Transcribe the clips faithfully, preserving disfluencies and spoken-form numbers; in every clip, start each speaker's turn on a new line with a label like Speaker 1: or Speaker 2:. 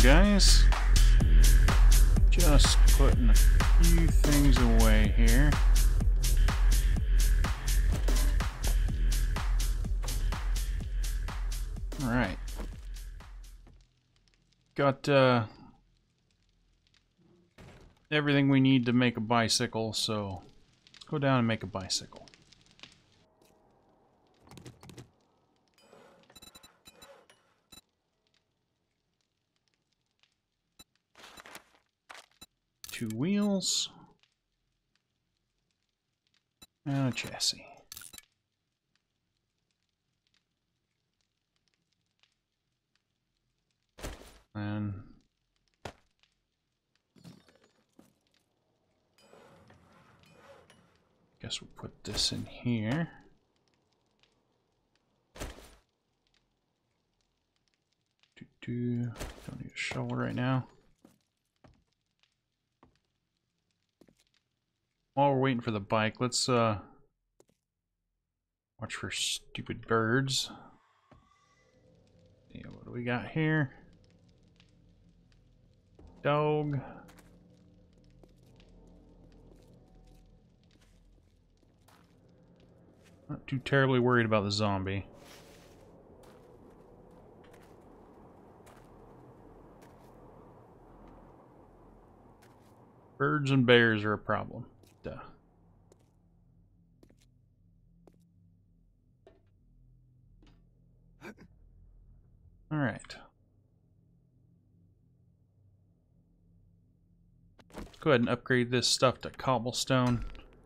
Speaker 1: guys. Just putting a few things away here. Alright. Got uh, everything we need to make a bicycle, so let's go down and make a bicycle. Two wheels and a chassis. And guess we'll put this in here. Do do. Don't need a shovel right now. While we're waiting for the bike, let's uh watch for stupid birds. Yeah, what do we got here? Dog. Not too terribly worried about the zombie. Birds and bears are a problem. Duh. All right. Go ahead and upgrade this stuff to cobblestone.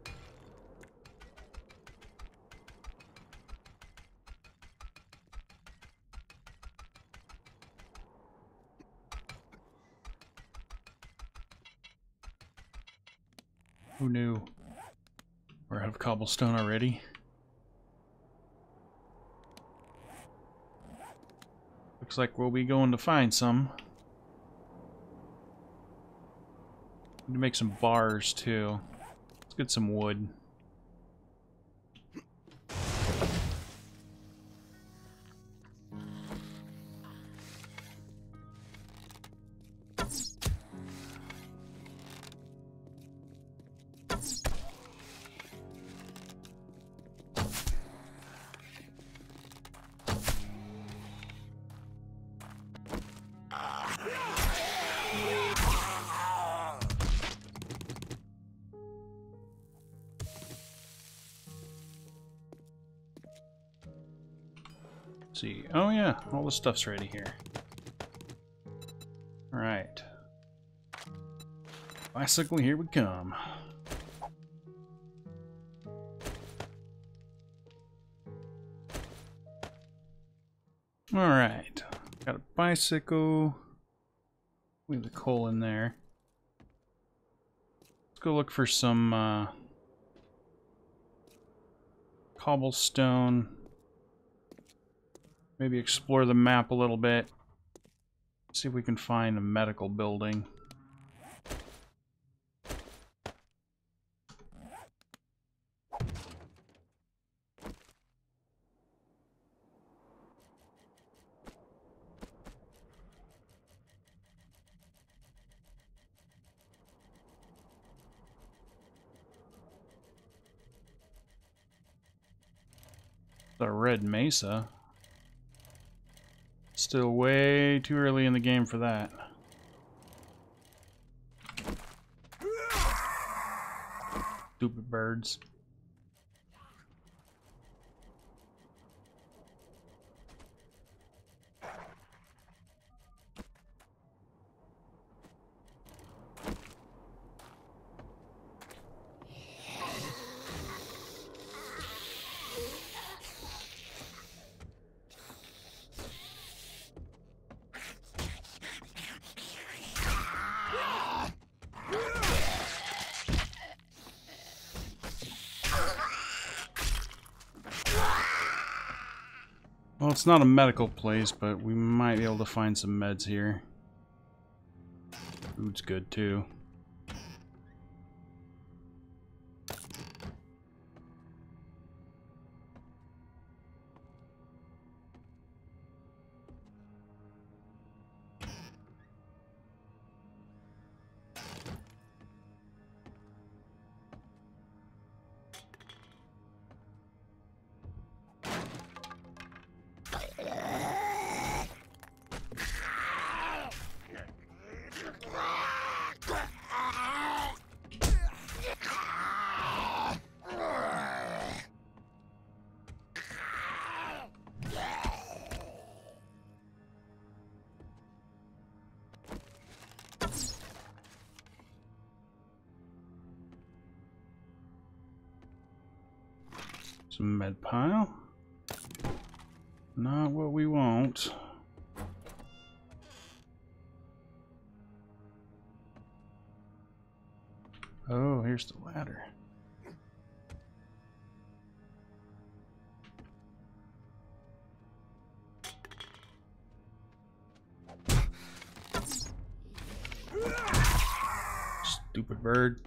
Speaker 1: Who knew? We're out of cobblestone already. Looks like we'll be going to find some. Need to make some bars too. Let's get some wood. See. Oh yeah, all the stuff's ready here. Alright. Bicycle, here we come. Alright. Got a bicycle. Leave the coal in there. Let's go look for some uh, cobblestone. Maybe explore the map a little bit. See if we can find a medical building. The Red Mesa. Still way too early in the game for that. Stupid birds. Well, it's not a medical place, but we might be able to find some meds here. Food's good too. Some med pile. Not what we want. Oh, here's the ladder. Stupid bird.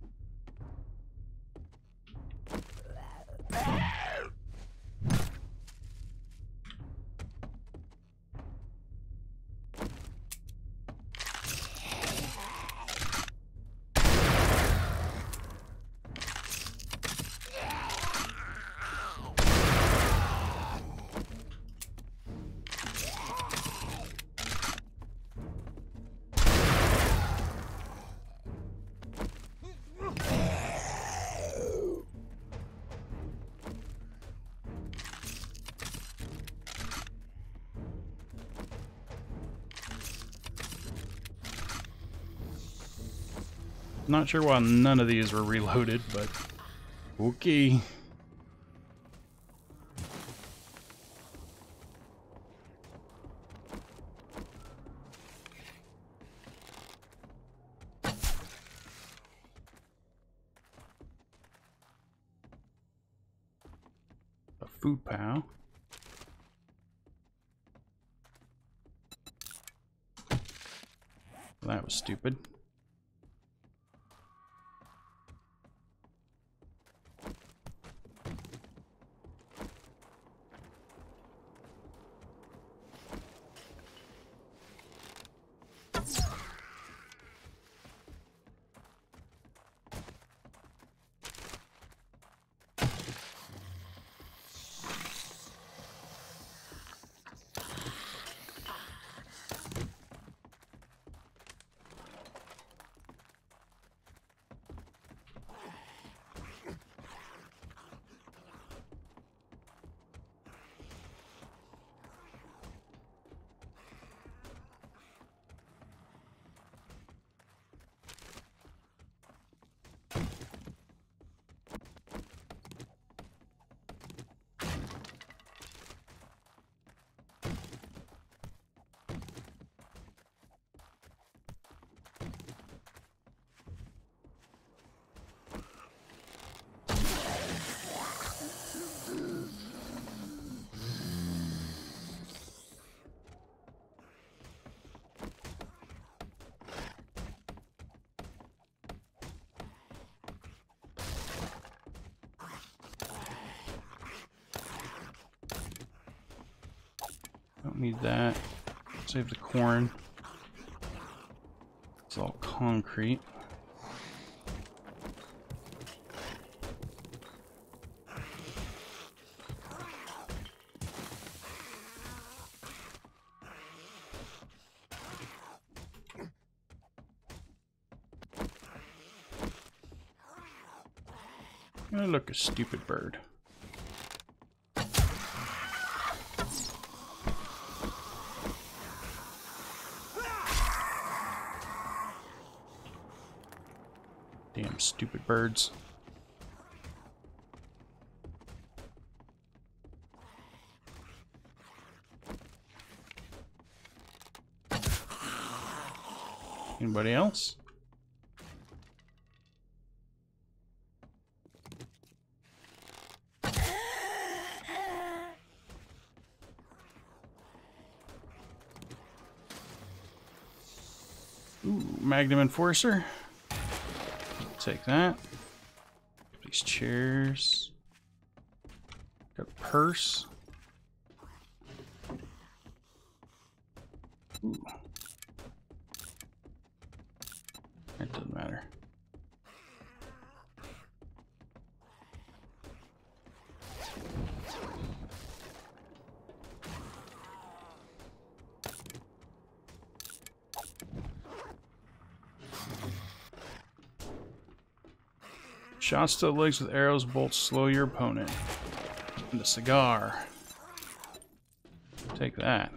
Speaker 1: Not sure why none of these were reloaded, but okay. A food pile. That was stupid. Don't need that. Save the corn. It's all concrete. Oh, look, a stupid bird. Damn stupid birds. Anybody else? Ooh, Magnum Enforcer. Take that. These chairs. Got a purse. Ooh. It doesn't matter. Shots to the legs with arrows, bolts slow your opponent. And a cigar. Take that.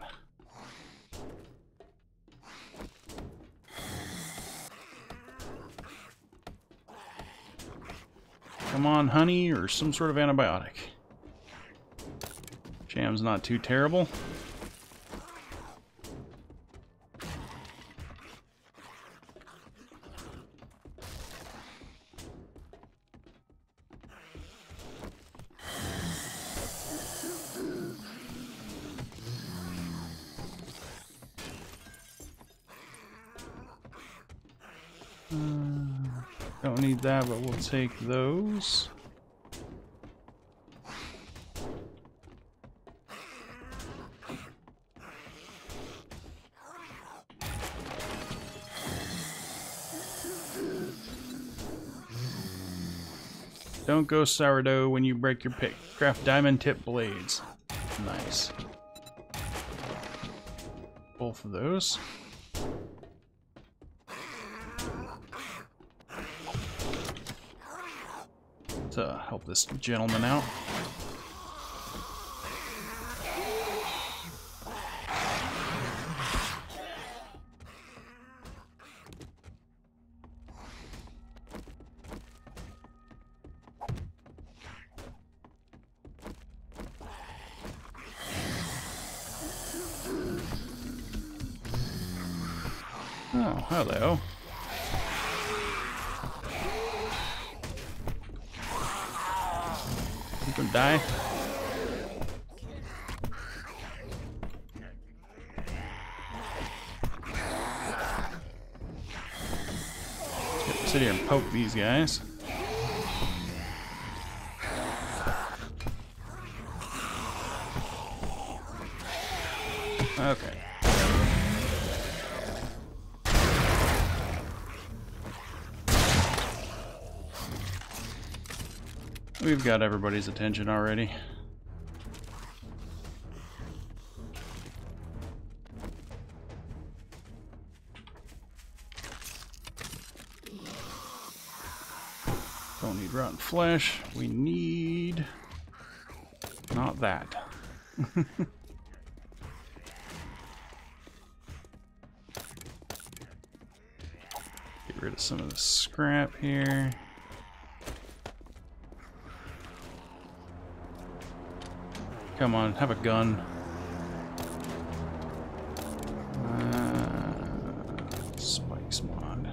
Speaker 1: Come on, honey, or some sort of antibiotic. Jam's not too terrible. Don't need that, but we'll take those. Don't go sourdough when you break your pick. Craft diamond tip blades. Nice. Both of those. To help this gentleman out. Oh, hello. You gonna die? Let's sit here and poke these guys. Okay. We've got everybody's attention already. Don't need rotten flesh. We need... not that. Get rid of some of the scrap here. Come on, have a gun. Uh, spikes mod.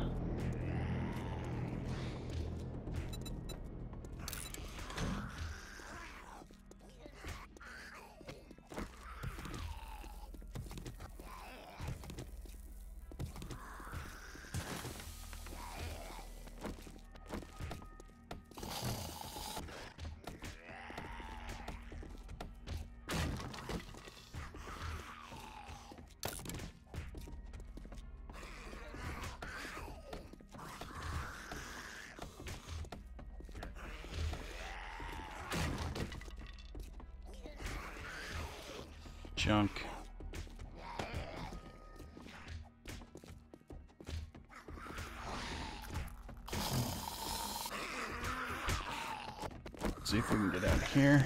Speaker 1: Junk. Let's see if we can get out of here.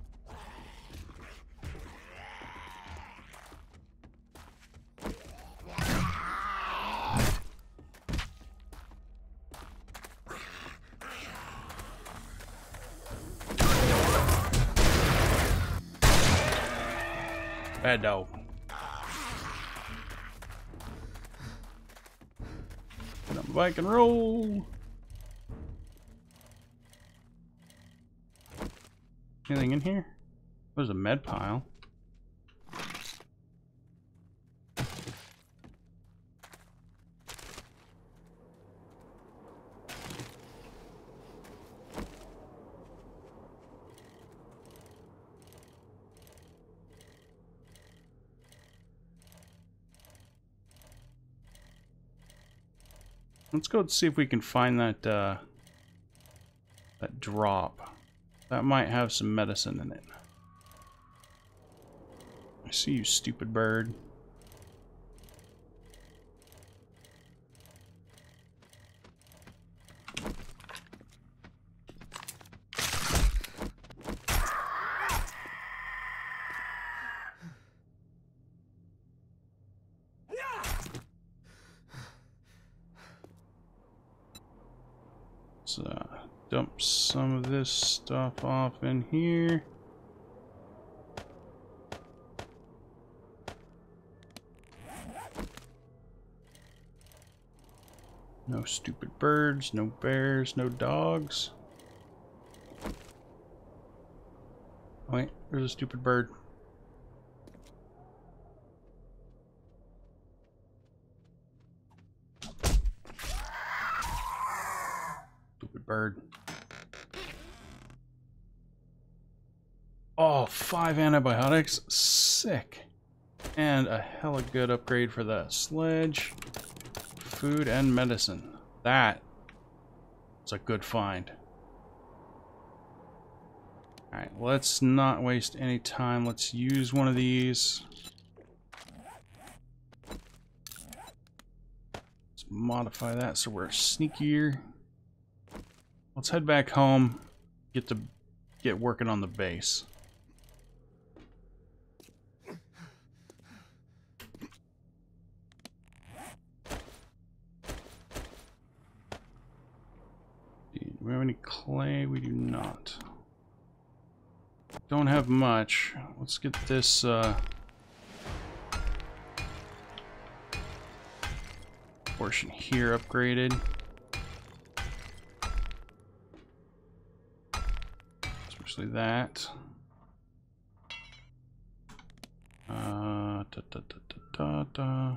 Speaker 1: Bad dog. Get on the bike and roll. Anything in here? There's a med pile. Let's go see if we can find that uh, that drop. That might have some medicine in it. I see you, stupid bird. Let's uh, dump some of this stuff off in here. No stupid birds, no bears, no dogs. Oh, wait, there's a stupid bird. Stupid bird. Oh, five antibiotics? Sick. And a hella good upgrade for that sledge. Food and medicine. That is a good find. Alright, let's not waste any time. Let's use one of these. Let's modify that so we're sneakier. Let's head back home. Get to get working on the base. Do we have any clay? We do not. Don't have much. Let's get this uh, portion here upgraded. Especially that. Uh, da, da, da, da, da, da.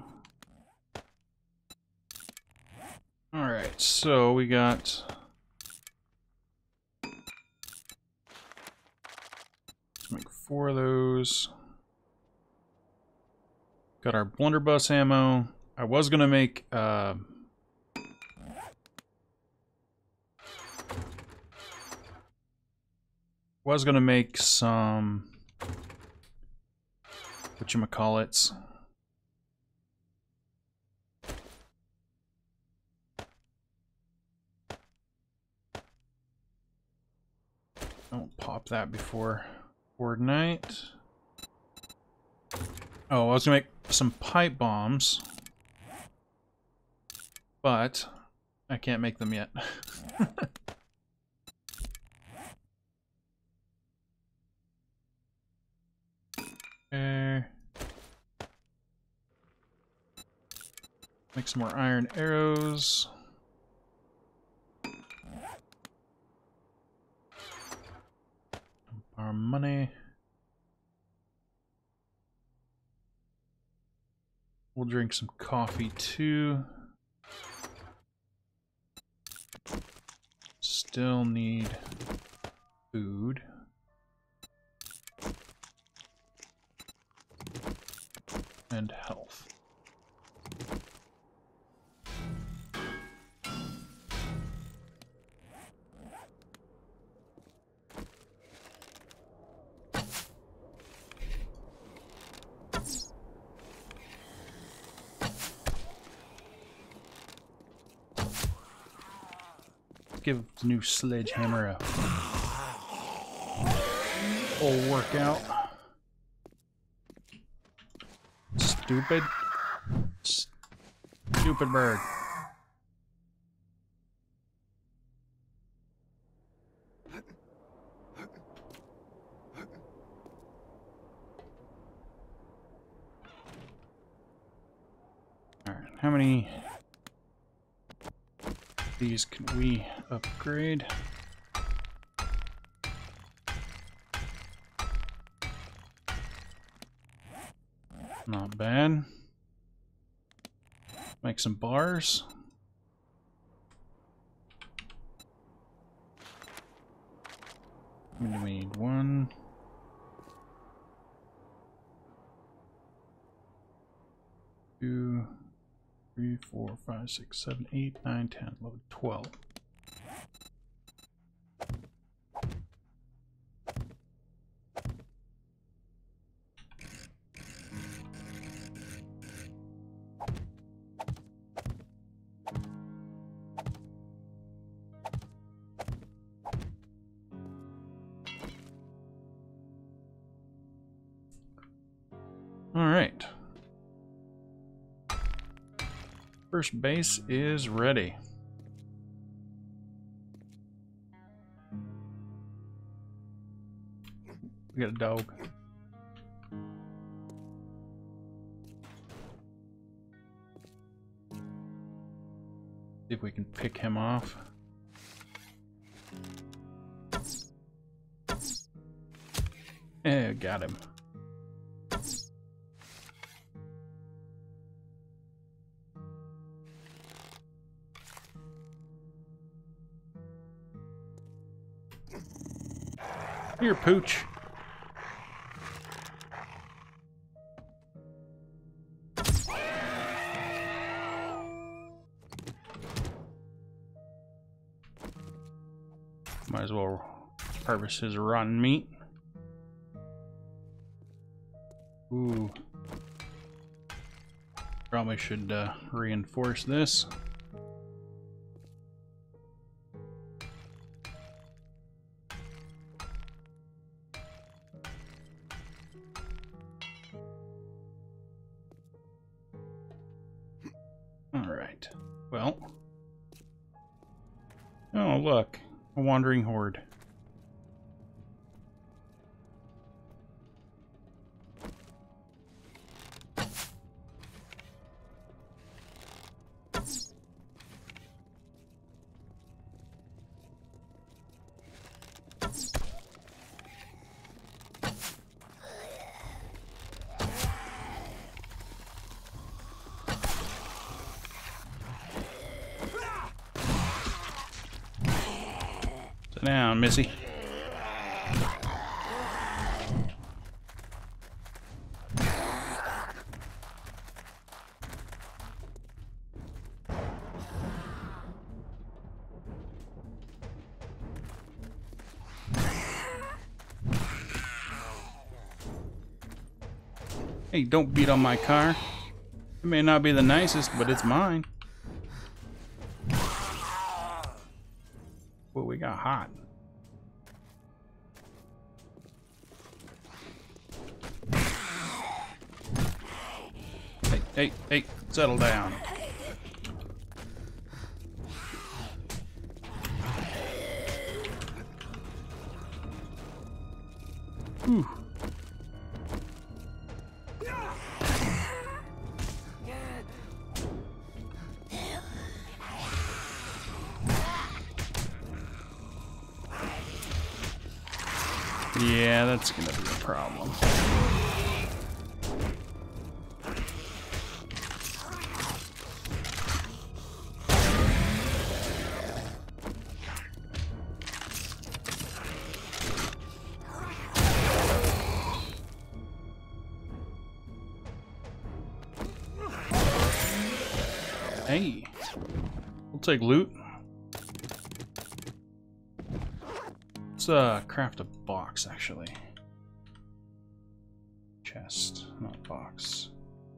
Speaker 1: All right, so we got. Make four of those. Got our blunderbuss ammo. I was gonna make uh, was gonna make some whatchamacallits. Don't pop that before horde night. Oh, I was gonna make some pipe bombs, but I can't make them yet. Okay. Make some more iron arrows. Our money. We'll drink some coffee too. Still need food. And health. Give the new sledgehammer a full workout. Stupid. Stupid bird. Alright, how many of these can we upgrade? Not bad. Make some bars. We need one. Two, three, four, five, six, seven, eight, nine, ten, eleven, twelve. All right. First base is ready. We got a dog. See if we can pick him off. Yeah, got him. Here, Pooch. Might as well harvest his rotten meat. Ooh. Probably should uh, reinforce this. Alright. Well. Oh, look. A wandering horde. Sit down, Missy. Hey, don't beat on my car. It may not be the nicest, but it's mine. Well, we got hot. Hey, hey, hey, settle down. Whew. Yeah, that's gonna be a problem. Hey, we'll take loot. Let's uh, craft a box, actually. Chest, not box.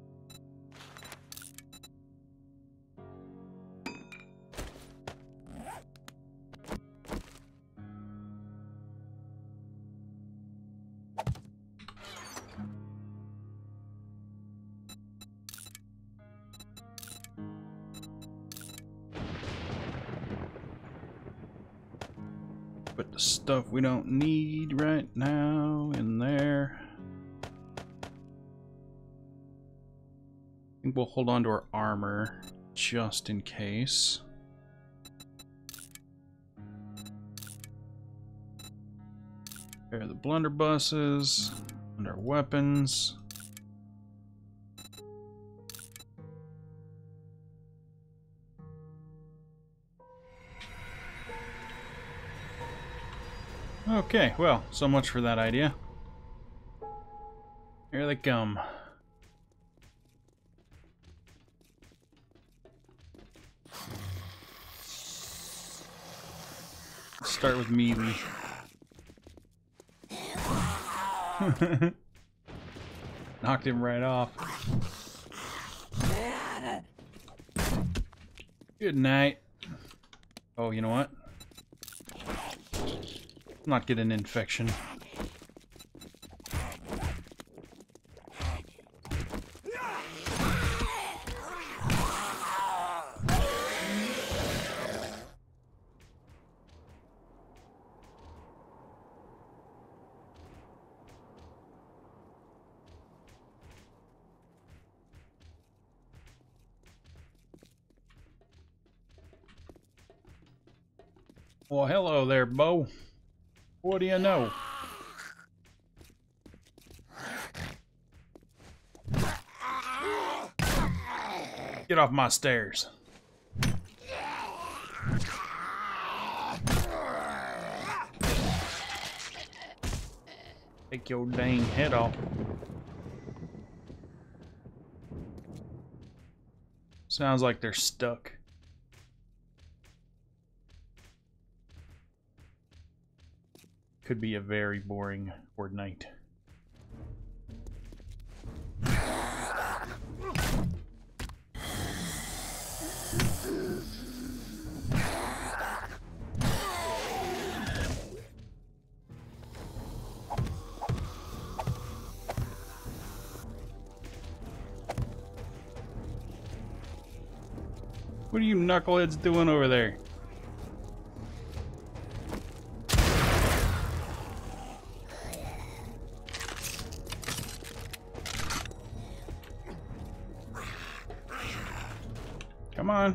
Speaker 1: Put the stuff we don't need right now in there. I think we'll hold on to our armor just in case. There are the blunderbusses and our weapons. Okay, well, so much for that idea. Here they come. Let's start with melee. Knocked him right off. Good night. Oh, you know what? Not get an infection. Well, hello there, Bo. What do you know? Get off my stairs. Take your dang head off. Sounds like they're stuck. Could be a very boring horde night. What are you knuckleheads doing over there? Come on.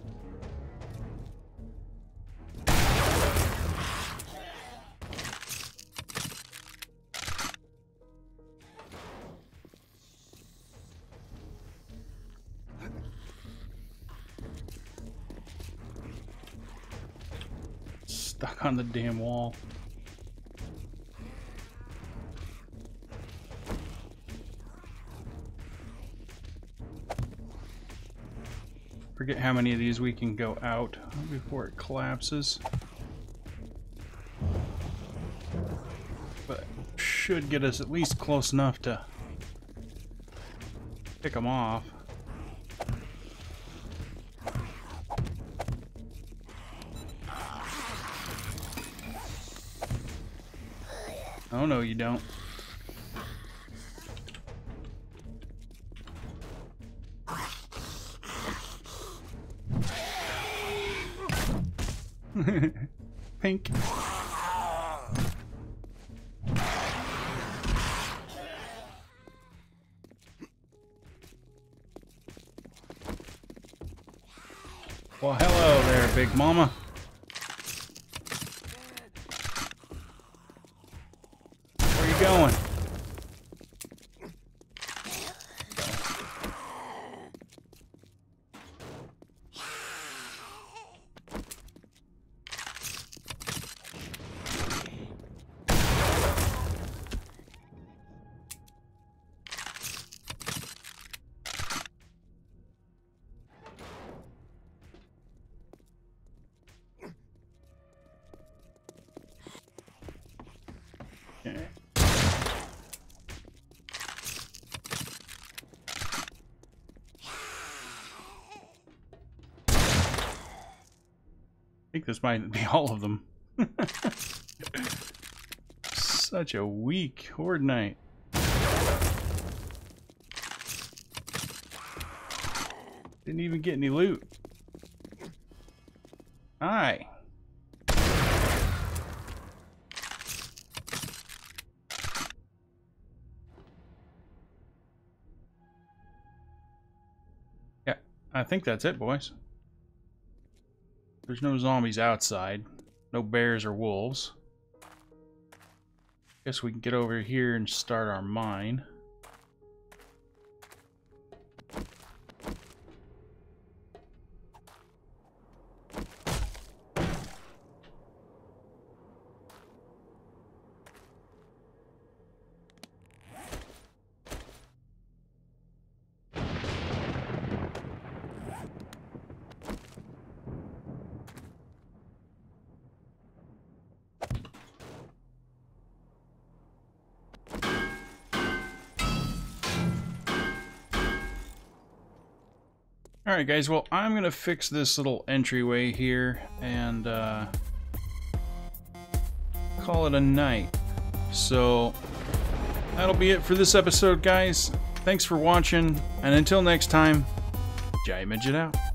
Speaker 1: Stuck on the damn wall. Forget how many of these we can go out before it collapses. But should get us at least close enough to pick them off. Oh no, you don't. Pink. Well, hello there, Big Mama. Where you going? Okay. I think this might be all of them. Such a weak horde night. Didn't even get any loot. Hi. Yeah, I think that's it, boys. There's no zombies outside. No bears or wolves. Guess we can get over here and start our mine. Alright guys, well I'm gonna fix this little entryway here and uh, call it a night. So that'll be it for this episode, guys. Thanks for watching, and until next time, Giant Midget out.